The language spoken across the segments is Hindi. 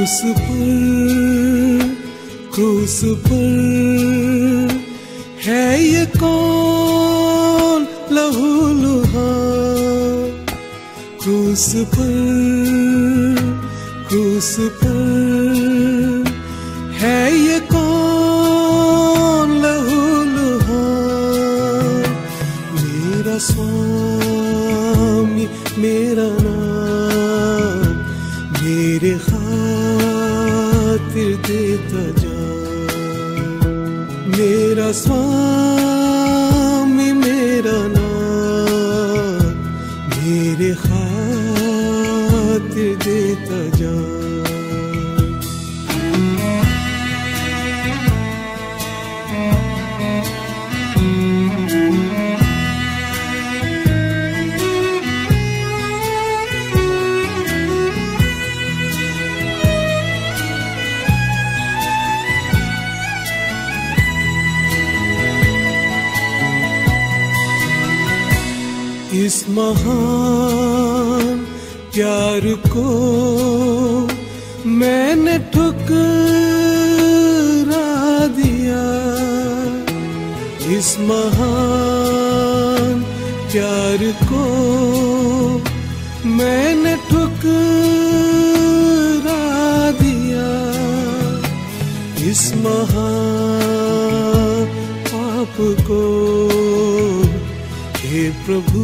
क्रूस पर है ये कौन लहूलुहान। क्रूस पर है ये कौन लहूलुहान। मेरा स्वामी मेरा नाम मेरे खातिर देता जा। मेरा स्वामी मेरा नाम मेरे खातिर देता जा। इस महान प्यार को मैंने ठुकरा दिया। इस महान प्यार को मैंने ठुकरा दिया। इस महान पाप को हे प्रभु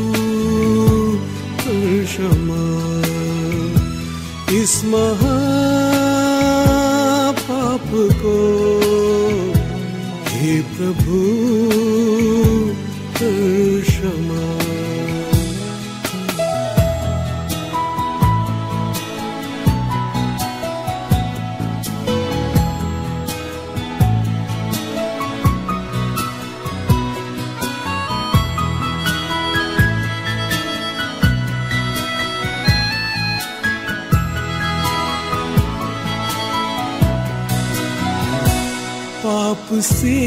कर क्षमा। इस महापाप को हे प्रभु कर क्षमा। पाप से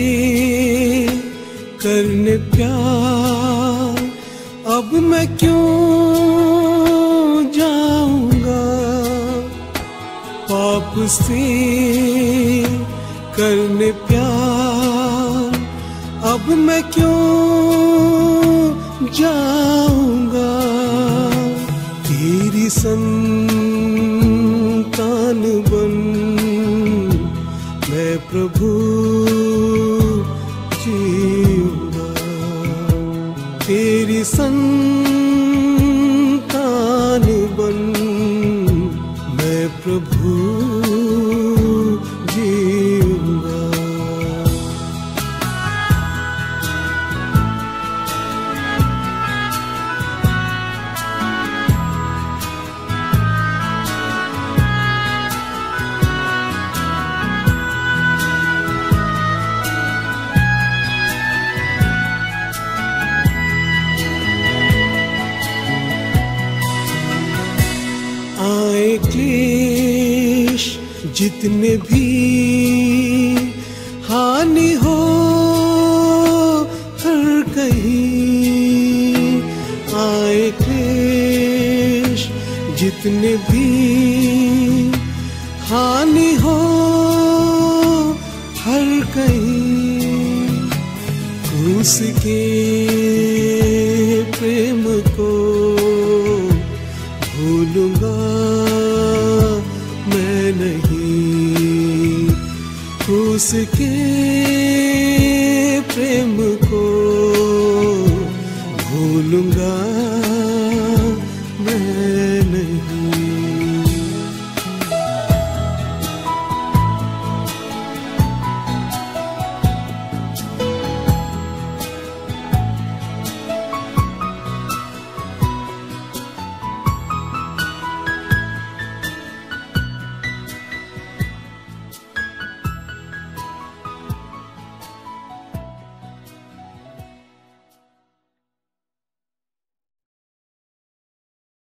करने प्यार अब मैं क्यों जाऊंगा। पाप से करने प्यार अब मैं क्यों जाऊंगा। तेरी संतान बन मैं प्रभु जीऊंगा। तेरी संतान बन मैं प्रभु जीऊंगा। क्लेश जितने भी हानि हो हर कहीं। आए क्लेश जितने भी हानि हो हर कहीं। क्रूस के प्रेम को भूलूंगा मैं नहीं। क्रूस के प्रेम को भूलूंगा